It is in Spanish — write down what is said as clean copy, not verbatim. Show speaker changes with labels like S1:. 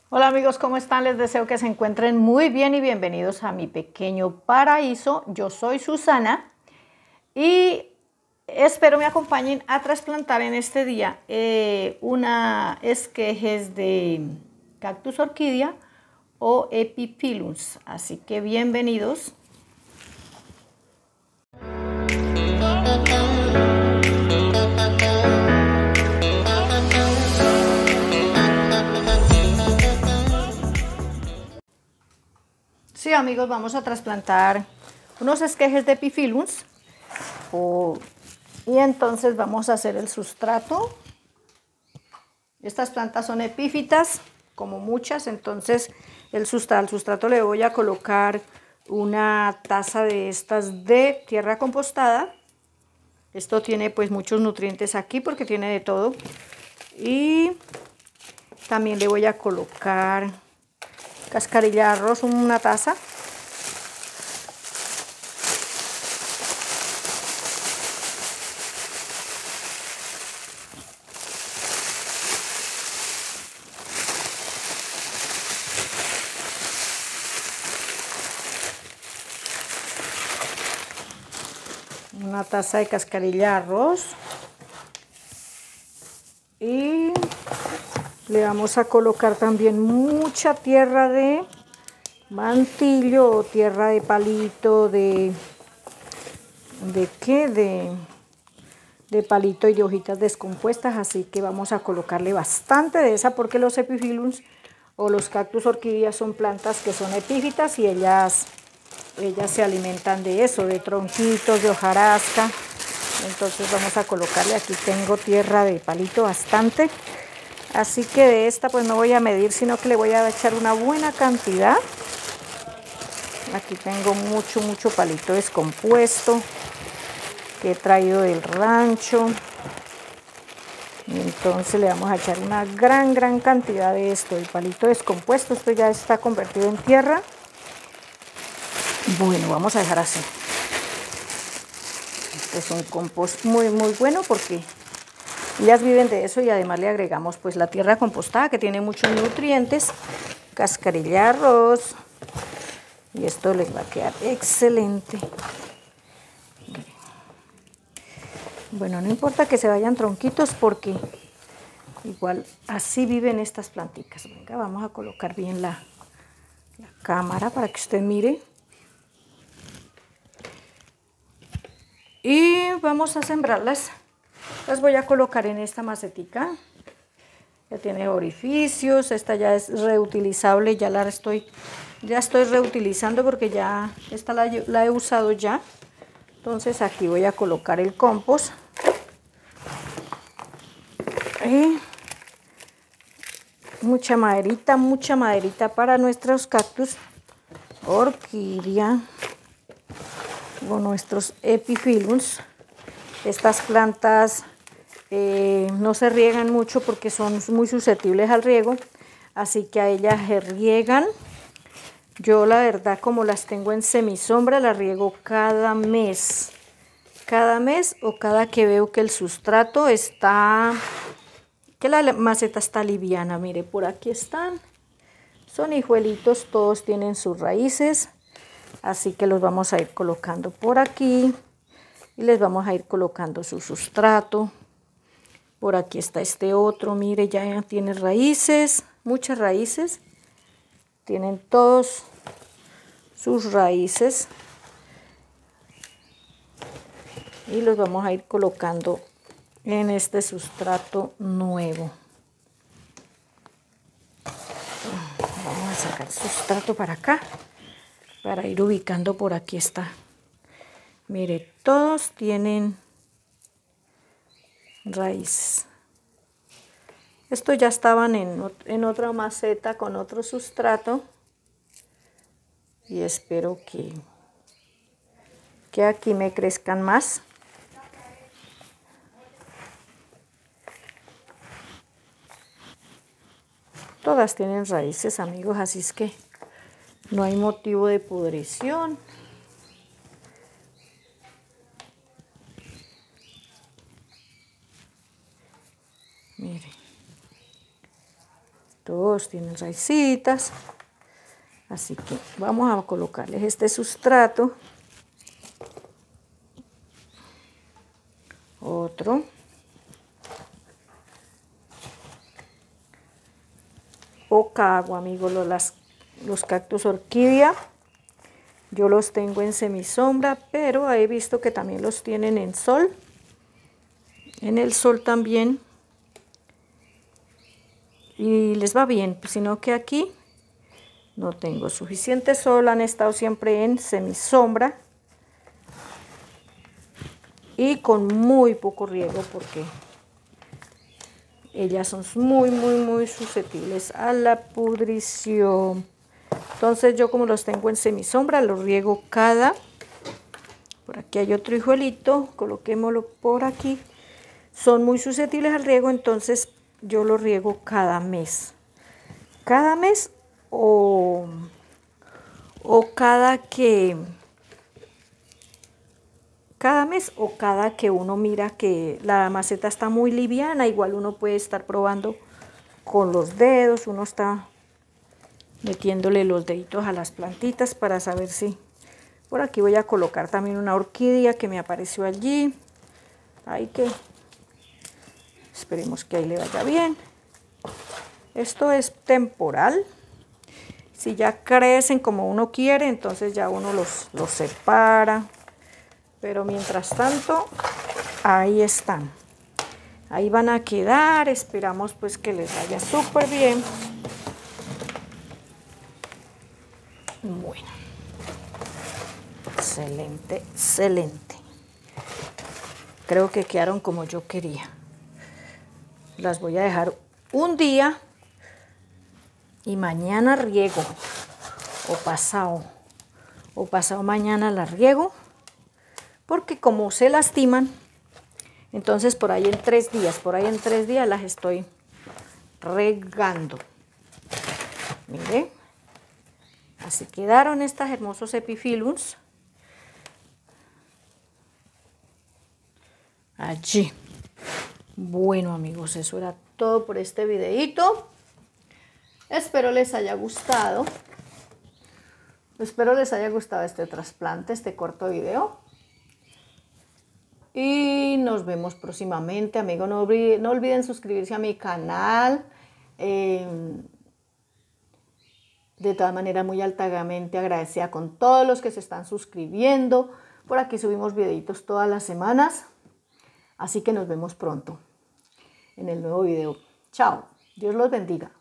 S1: Hola amigos, ¿cómo están? Les deseo que se encuentren muy bien y bienvenidos a mi pequeño paraíso. Yo soy Susana y espero me acompañen a trasplantar en este día una esquejes de cactus orquídea o epiphyllums. Así que bienvenidos. Sí, amigos, vamos a trasplantar unos esquejes de epiphyllums y entonces vamos a hacer el sustrato. Estas plantas son epífitas, como muchas, entonces al sustrato le voy a colocar una taza de estas de tierra compostada. Esto tiene pues muchos nutrientes aquí porque tiene de todo. Y también le voy a colocar cascarilla de arroz, una taza. Una taza de cascarilla de arroz. Y le vamos a colocar también mucha tierra de mantillo o tierra de palito, de palito y de hojitas descompuestas, así que vamos a colocarle bastante de esa porque los epiphyllums o los cactus orquídeas son plantas que son epífitas y ellas se alimentan de eso, de tronquitos, de hojarasca. Entonces vamos a colocarle, aquí tengo tierra de palito bastante, así que de esta pues no voy a medir, sino que le voy a echar una buena cantidad. Aquí tengo mucho palito descompuesto que he traído del rancho. Y entonces le vamos a echar una gran cantidad de esto, el palito descompuesto. Esto ya está convertido en tierra. Bueno, vamos a dejar así. Este es un compost muy bueno porque ellas viven de eso, y además le agregamos pues la tierra compostada que tiene muchos nutrientes, cascarilla de arroz, y esto les va a quedar excelente. Bueno, no importa que se vayan tronquitos porque igual así viven estas plantitas. Venga, vamos a colocar bien la cámara para que usted mire. Y vamos a sembrarlas. Las voy a colocar en esta macetica. Ya tiene orificios, esta ya es reutilizable, ya estoy reutilizando porque ya esta la he usado ya. Entonces aquí voy a colocar el compost. Y mucha maderita para nuestros cactus orquídea o nuestros epiphyllums. Estas plantas no se riegan mucho porque son muy susceptibles al riego, así que a ellas se riegan. Yo la verdad, como las tengo en semisombra, las riego cada mes o cada que veo que el sustrato está, que la maceta está liviana. Mire, por aquí están, son hijuelitos, todos tienen sus raíces, así que los vamos a ir colocando por aquí y les vamos a ir colocando su sustrato. Por aquí está este otro, mire, ya tiene raíces, muchas raíces, tienen todos sus raíces y los vamos a ir colocando en este sustrato nuevo. Vamos a sacar el sustrato para acá para ir ubicando. Por aquí está, mire, todos tienen raíces. Estos ya estaban en otra maceta con otro sustrato y espero que aquí me crezcan más. Todas tienen raíces, amigos, así es que no hay motivo de pudrición. Mire, todos tienen raicitas. Así que vamos a colocarles este sustrato. Otro. Poca agua, amigos, los cactus orquídea. Yo los tengo en semisombra, pero he visto que también los tienen en sol. En el sol también. Y les va bien, sino que aquí no tengo suficiente sol. Han estado siempre en semisombra. Y con muy poco riego porque ellas son muy susceptibles a la pudrición. Entonces yo, como los tengo en semisombra, los riego por aquí hay otro hijuelito, coloquémoslo por aquí. Son muy susceptibles al riego, entonces yo los riego cada mes. Cada mes o cada que uno mira que la maceta está muy liviana. Igual uno puede estar probando con los dedos, uno está metiéndole los deditos a las plantitas para saber si. Por aquí voy a colocar también una orquídea que me apareció allí. Esperemos que ahí le vaya bien. Esto es temporal. Si ya crecen como uno quiere, entonces ya uno los separa. Pero mientras tanto, ahí están. Ahí van a quedar. Esperamos pues que les vaya súper bien. Bueno. Excelente, excelente. Creo que quedaron como yo quería. Las voy a dejar un día y mañana riego. O pasado mañana las riego. Porque como se lastiman, entonces por ahí en 3 días las estoy regando. Mire, así quedaron estas hermosos epiphyllums. Allí. Bueno, amigos, eso era todo por este videito. Espero les haya gustado. Espero les haya gustado este trasplante, este corto video. Y nos vemos próximamente, amigos. No olviden suscribirse a mi canal. De todas maneras, muy altamente agradecida con todos los que se están suscribiendo. Por aquí subimos videitos todas las semanas. Así que nos vemos pronto en el nuevo video. Chao. Dios los bendiga.